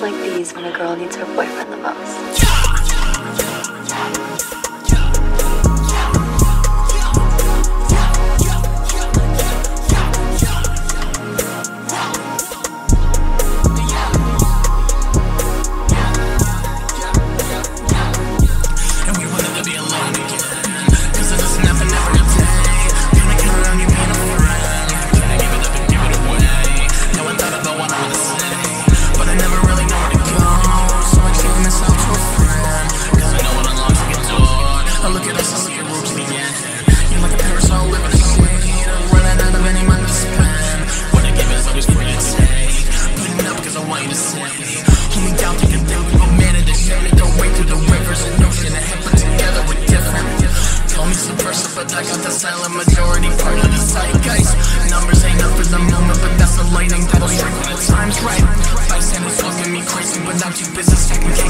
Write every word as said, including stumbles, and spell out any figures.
like these when a girl needs her boyfriend the most. But I got the silent majority part of the zeitgeist. Numbers ain't up for the moment, but that's the lighting that'll strike when the time's right. Vice and it's fucking me crazy without you busy second